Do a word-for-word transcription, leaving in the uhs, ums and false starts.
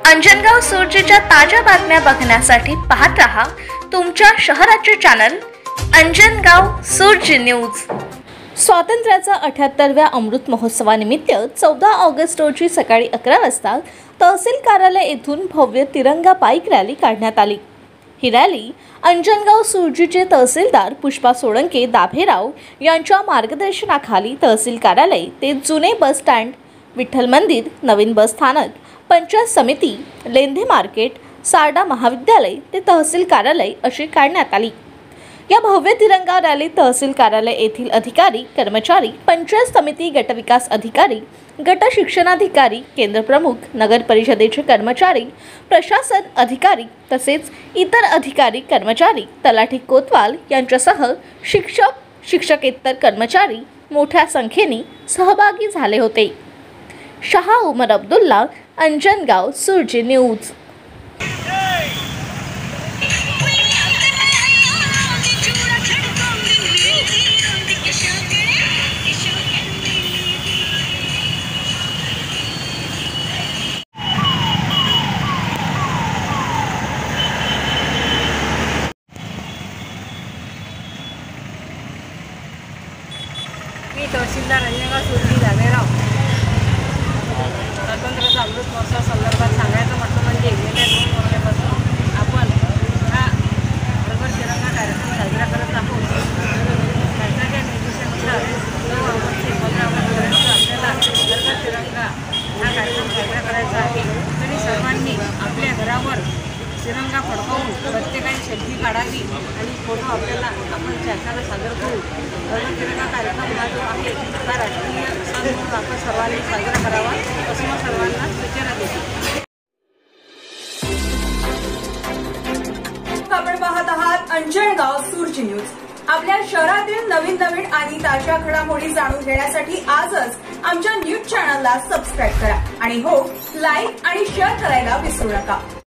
अंजनगाव सुर्जीच्या ताज्या बातम्या बघण्यासाठी पाहत रहा तुमच्या शहराचे चॅनल अंजनगाव सुर्जी न्यूज। स्वातंत्र्याचा अठ्याहत्तराव्या अमृत महोत्सवानिमित्त चौदा ऑगस्ट रोजी सकाळी अकरा वाजता तहसील कार्यालय येथून भव्य तिरंगा बाईक रॅली काढण्यात आली। ही रॅली अंजनगाव सुर्जीचे तहसीलदार पुष्पा सोळंके दाभेराव यांच्या मार्गदर्शनाखाली तहसील कार्यालय ते जुने बस स्टँड, विठ्ठल मंदिर, नवीन बस स्थानक, पंचायत समिती, लेंधे मार्केट, सारडा महाविद्यालय ते तहसील कार्यालय अशी काढण्यात आली। या भव्य तिरंगा रॅलीत तहसील कार्यालय येथील अधिकारी, कर्मचारी, पंचायत समिती, गटविकास अधिकारी, गट शिक्षणाधिकारी, केंद्र प्रमुख, नगर परिषदेचे कर्मचारी, प्रशासन अधिकारी तसेच इतर अधिकारी, कर्मचारी, तलाठी कोतवाल यांच्यासह शिक्षक, शिक्षकेतर कर्मचारी मोठ्या संख्येने सहभागी झाले होते। शाह उमर अब्दुल्ला, अंजनगाव सुर्जी न्यूज। मी तहसीलदार अंजनगाव सुर्जी दाभेराव। स्वातंत्र्याचा अमृत महोत्सव संदर्भात सांगायचं म्हटलं म्हणजे गेल्या दोन वर्षापासून आपण हा प्रगत तिरंगा कार्यक्रम साजरा करत आहोत। शासनाच्या निर्देशानुसार नऊ ऑगस्ट ते पंधरा ऑगस्टपर्यंत आपल्याला प्रगत तिरंगा हा कार्यक्रम साजरा करायचा आहे। तरी सर्वांनी आपल्या घरावर तिरंगा फडकवून प्रत्येकाने सेल्फी काढावी आणि फोटो आपल्याला आपण शासनाला सादर करू। प्रगत तिरंगा कार्यक्रम हा जो आहे हा राष्ट्रीय सण म्हणून आपण सर्वांनी साजरा करावा असं मी सर्वांना सूचना देते। आपण पाहत आहात अंजनगाव सुर्जी न्यूज। आपल्या शहरातील नवीन नवीन आणि ताज्या घडामोडी जाणून घेण्यासाठी आजच आमच्या न्यूज चॅनलला सबस्क्राईब करा आणि हो, लाईक आणि शेअर करायला विसरू नका।